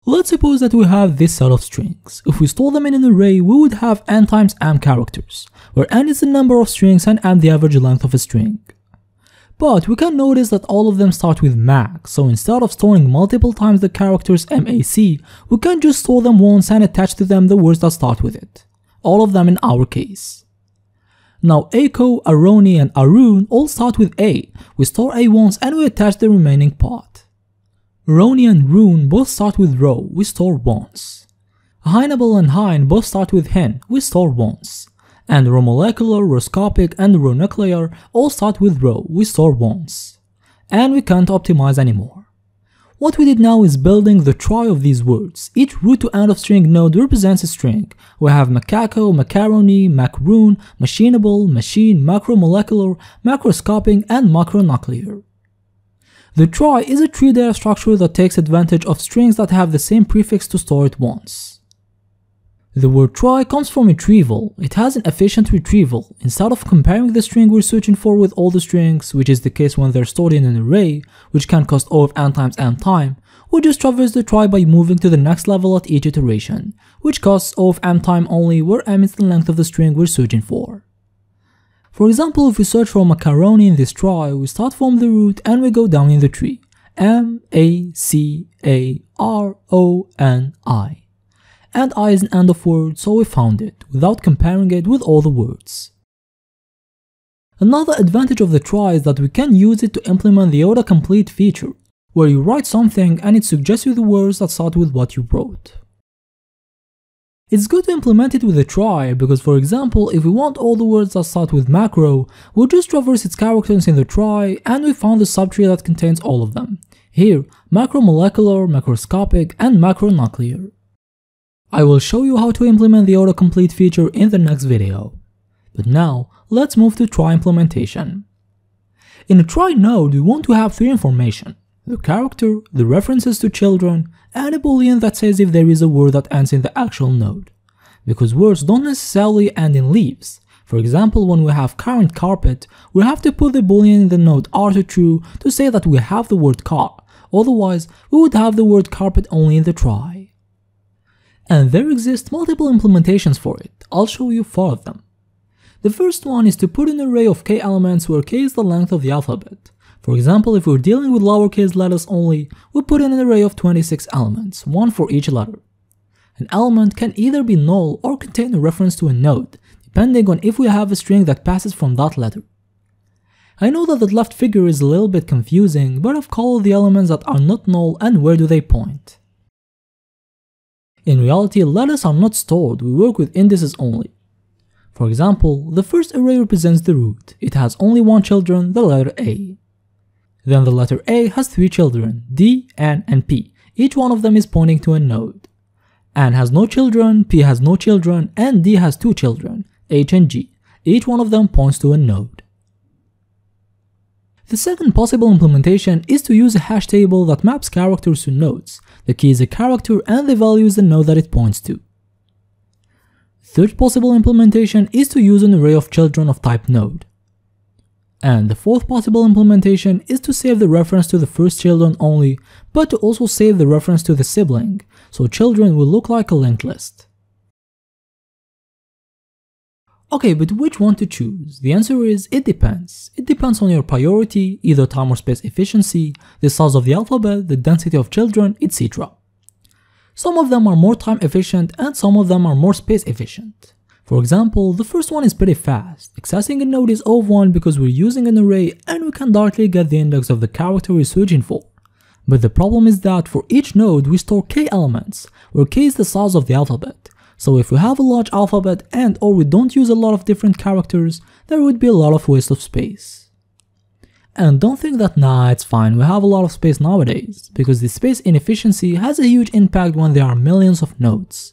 Let's suppose that we have this set of strings. If we store them in an array, we would have n times m characters, where n is the number of strings and m the average length of a string. But we can notice that all of them start with max, so instead of storing multiple times the characters mac, we can just store them once and attach to them the words that start with it. All of them in our case. Now Ako, Aroni, and Arun all start with A. We store A once and we attach the remaining part. Roni and Rune both start with Ro, we store once. Heinable and Hein both start with Hen, we store once. And Romolecular, Roscopic, and Ronuclear all start with Ro, we store once. And we can't optimize anymore. What we did now is building the trie of these words. Each root to end of string node represents a string. We have macaco, macaroni, macroon, machinable, machine, macromolecular, macroscopic, and macronuclear. The trie is a tree data structure that takes advantage of strings that have the same prefix to store it once. The word trie comes from retrieval. It has an efficient retrieval. Instead of comparing the string we're searching for with all the strings, which is the case when they're stored in an array, which can cost O of n times m time, we just traverse the trie by moving to the next level at each iteration, which costs O of m time only, where m is the length of the string we're searching for. For example, if we search for macaroni in this trie, we start from the root and we go down in the tree. M-A-C-A-R-O-N-I. And I is an end of word, so we found it, without comparing it with all the words. Another advantage of the trie is that we can use it to implement the autocomplete feature, where you write something and it suggests you the words that start with what you wrote. It's good to implement it with a trie because, for example, if we want all the words that start with macro, we'll just traverse its characters in the trie and we found the subtree that contains all of them. Here, macromolecular, macroscopic, and macronuclear. I will show you how to implement the autocomplete feature in the next video. But now, let's move to trie implementation. In a trie node, we want to have three information: the character, the references to children, and a boolean that says if there is a word that ends in the actual node. Because words don't necessarily end in leaves. For example, when we have current carpet, we have to put the boolean in the node r to true to say that we have the word car, otherwise we would have the word carpet only in the trie. And there exist multiple implementations for it. I'll show you 4 of them. The first one is to put an array of k elements where k is the length of the alphabet. For example, if we're dealing with lowercase letters only, we put in an array of 26 elements, 1 for each letter. An element can either be null or contain a reference to a node, depending on if we have a string that passes from that letter. I know that the left figure is a little bit confusing, but I've called the elements that are not null and where do they point. In reality, letters are not stored, we work with indices only. For example, the first array represents the root. It has only 1 children, the letter A. Then the letter A has 3 children, D, N, and P. Each one of them is pointing to a node. N has no children, P has no children, and D has 2 children, H and G. Each one of them points to a node. The second possible implementation is to use a hash table that maps characters to nodes. The key is a character and the value is the node that it points to. Third possible implementation is to use an array of children of type node. And the fourth possible implementation is to save the reference to the first children only, but to also save the reference to the sibling, so children will look like a linked list. Okay, but which one to choose? The answer is, it depends. It depends on your priority, either time or space efficiency, the size of the alphabet, the density of children, etc. Some of them are more time efficient and some of them are more space efficient. For example, the first one is pretty fast. Accessing a node is O of 1 because we're using an array and we can directly get the index of the character we're searching for. But the problem is that for each node we store k elements, where k is the size of the alphabet. So if we have a large alphabet and or we don't use a lot of different characters, there would be a lot of waste of space. And don't think that nah, it's fine, we have a lot of space nowadays, because the space inefficiency has a huge impact when there are millions of nodes.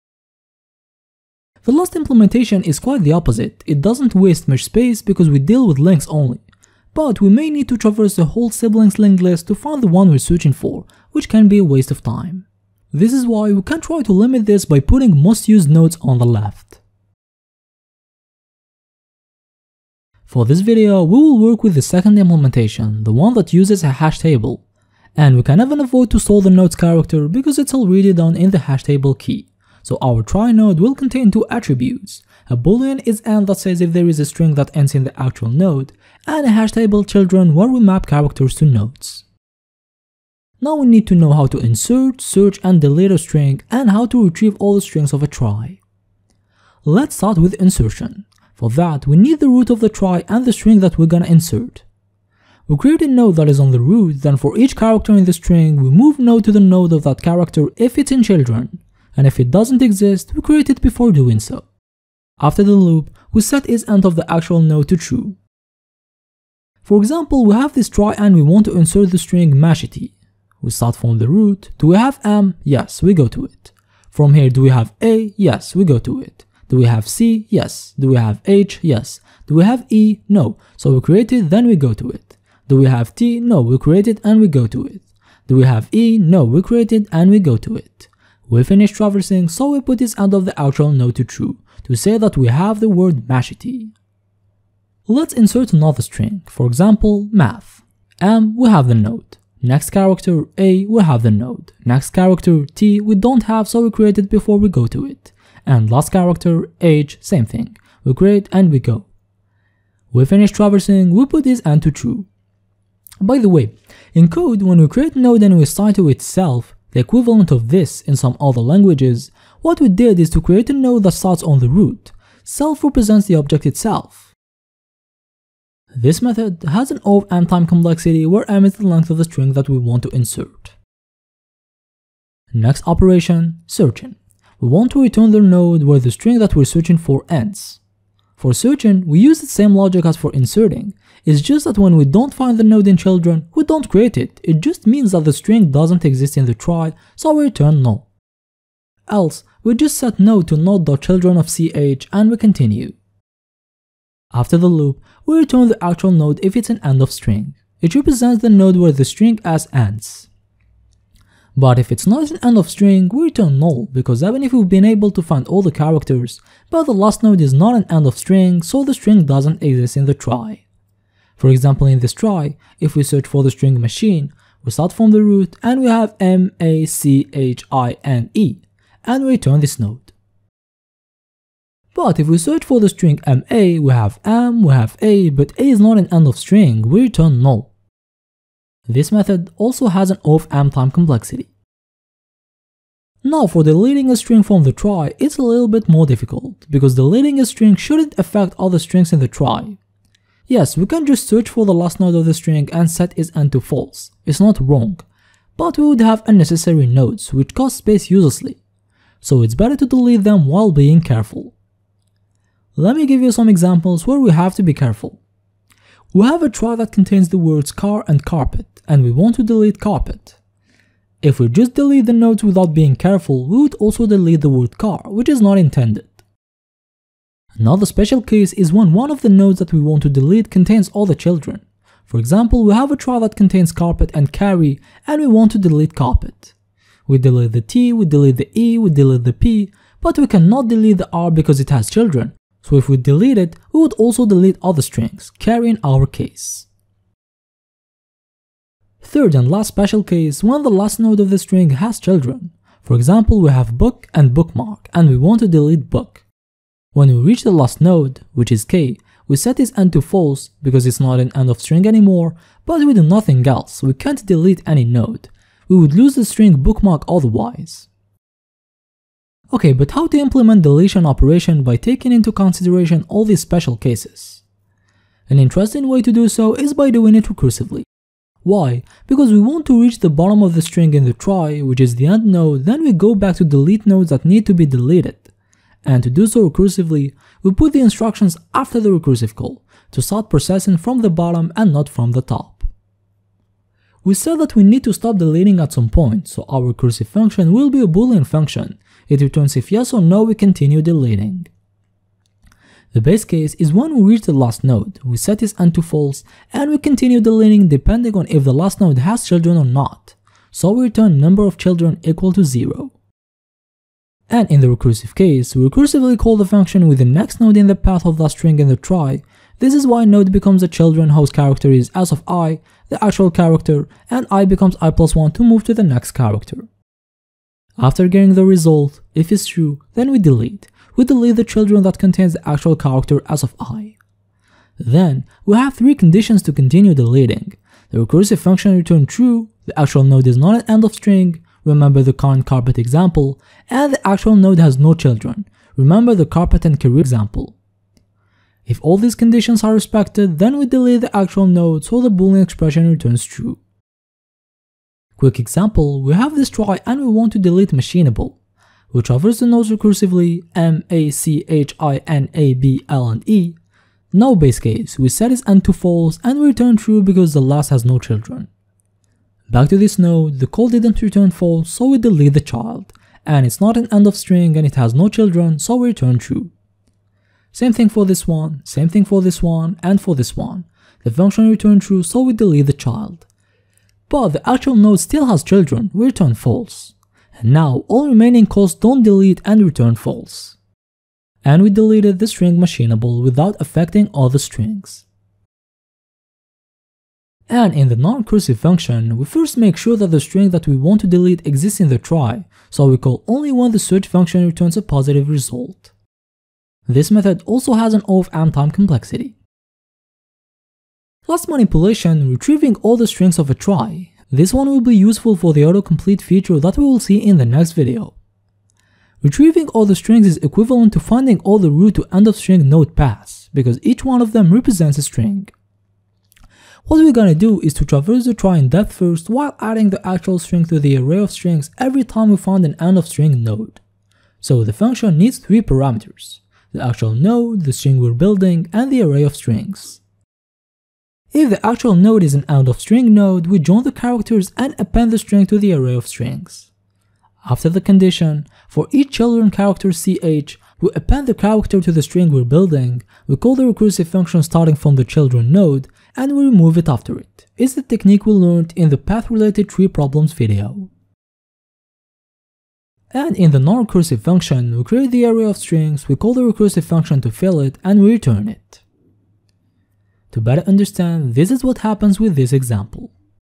The last implementation is quite the opposite. It doesn't waste much space because we deal with links only. But we may need to traverse the whole siblings linked list to find the one we're searching for, which can be a waste of time. This is why we can try to limit this by putting most used nodes on the left. For this video, we will work with the second implementation, the one that uses a hash table. And we can even avoid to store the node's character because it's already done in the hash table key. So our try node will contain two attributes. A boolean is n that says if there is a string that ends in the actual node, and a hash table children where we map characters to nodes. Now we need to know how to insert, search and delete a string and how to retrieve all the strings of a try. Let's start with insertion. For that, we need the root of the try and the string that we're gonna insert. We create a node that is on the root, then for each character in the string, we move node to the node of that character if it's in children, and if it doesn't exist, we create it before doing so. After the loop, we set isEnt of the actual node to true. For example, we have this try and we want to insert the string machete. We start from the root. Do we have M? Yes, we go to it. From here, do we have A? Yes, we go to it. Do we have C? Yes. Do we have H? Yes. Do we have E? No. So we create it, then we go to it. Do we have T? No, we create it and we go to it. Do we have E? No, we create it and we go to it. We finish traversing, so we put isEnt of the actual node to true, to say that we have the word machete. Let's insert another string, for example, math. M, we have the node. Next character, A, we have the node. Next character, T, we don't have, so we create it before we go to it. And last character, H, same thing. We create and we go. We finish traversing, we put isEnt to true. By the way, in code, when we create a node and we assign to itself, the equivalent of this in some other languages, what we did is to create a node that starts on the root. Self represents the object itself. This method has an O of m time complexity where m is the length of the string that we want to insert. Next operation, searching. We want to return the node where the string that we're searching for ends. For searching, we use the same logic as for inserting. It's just that when we don't find the node in children, we don't create it. It just means that the string doesn't exist in the try, so we return null. Else, we just set node to node.children of ch and we continue. After the loop, we return the actual node if it's an end of string. It represents the node where the string s ends. But if it's not an end of string, we return null, because even if we've been able to find all the characters, but the last node is not an end of string, so the string doesn't exist in the try. For example, in this try, if we search for the string machine, we start from the root and we have M-A-C-H-I-N-E, and we return this node. But if we search for the string MA, we have M, we have A, but A is not an end of string, we return null. This method also has an O of m time complexity. Now for deleting a string from the try, it's a little bit more difficult, because deleting a string shouldn't affect other strings in the try. Yes, we can just search for the last node of the string and set isEnt to false. It's not wrong, but we would have unnecessary nodes which cost space uselessly. So it's better to delete them while being careful. Let me give you some examples where we have to be careful. We have a try that contains the words car and carpet, and we want to delete carpet. If we just delete the nodes without being careful, we would also delete the word car, which is not intended. Another special case is when one of the nodes that we want to delete contains all the children. For example, we have a try that contains carpet and carry, and we want to delete carpet. We delete the T, we delete the E, we delete the P, but we cannot delete the R because it has children. So if we delete it, we would also delete other strings, carry in our case. Third and last special case, when the last node of the string has children. For example, we have book and bookmark, and we want to delete book. When we reach the last node, which is k, we set isEnt to false because it's not an end of string anymore, but we do nothing else, we can't delete any node. We would lose the string bookmark otherwise. Okay, but how to implement deletion operation by taking into consideration all these special cases? An interesting way to do so is by doing it recursively. Why? Because we want to reach the bottom of the string in the try, which is the end node, then we go back to delete nodes that need to be deleted. And to do so recursively, we put the instructions after the recursive call, to start processing from the bottom and not from the top. We said that we need to stop deleting at some point, so our recursive function will be a boolean function. It returns if yes or no we continue deleting. The base case is when we reach the last node, we set isEnt to false, and we continue deleting depending on if the last node has children or not, so we return number of children equal to 0. And in the recursive case, we recursively call the function with the next node in the path of that string in the try, This is why node becomes a children whose character is as of I, the actual character, and I becomes I+1 to move to the next character. After getting the result, if it's true, then we delete. We delete the children that contains the actual character as of I. Then, we have three conditions to continue deleting. The recursive function return true, the actual node is not an end of string, remember the car and carpet example, and the actual node has no children, remember the carpet and career example. If all these conditions are respected, then we delete the actual node so the boolean expression returns true. Quick example, we have this try and we want to delete machinable. We traverse the nodes recursively, M, A, C, H, I, N, A, B, L, and E. Now base case, we set its end to false and we return true because the last has no children. Back to this node, the call didn't return false, so we delete the child, and it's not an end of string and it has no children, so we return true. Same thing for this one, same thing for this one, and for this one. The function return true, so we delete the child. But the actual node still has children, we return false. And now all remaining calls don't delete and return false. And we deleted the string machinable without affecting all the strings. And in the non-recursive function, we first make sure that the string that we want to delete exists in the try, so we call only when the search function returns a positive result. This method also has an O of m time complexity. Last manipulation, retrieving all the strings of a try. This one will be useful for the autocomplete feature that we will see in the next video. Retrieving all the strings is equivalent to finding all the root to end of string node paths, because each one of them represents a string. What we're gonna do is to traverse the try in depth first while adding the actual string to the array of strings every time we find an end of string node. So the function needs three parameters: the actual node, the string we're building, and the array of strings. If the actual node is an end of string node, we join the characters and append the string to the array of strings. After the condition, for each children character ch, we append the character to the string we're building, we call the recursive function starting from the children node, and we remove it after it. It's the technique we learned in the path-related tree problems video. And in the non-recursive function, we create the array of strings, we call the recursive function to fill it, and we return it. To better understand, this is what happens with this example.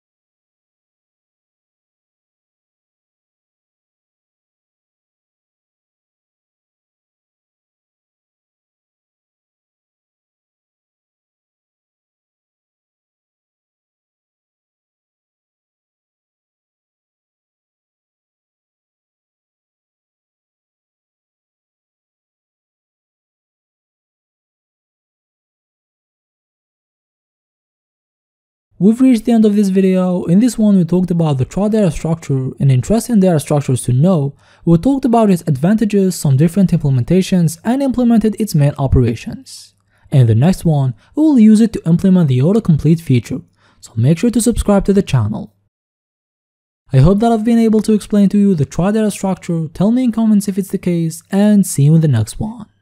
We've reached the end of this video. In this one we talked about the trie data structure, an interesting data structures to know. We talked about its advantages, some different implementations, and implemented its main operations. In the next one, we will use it to implement the autocomplete feature, so make sure to subscribe to the channel. I hope that I've been able to explain to you the trie data structure. Tell me in comments if it's the case, and see you in the next one.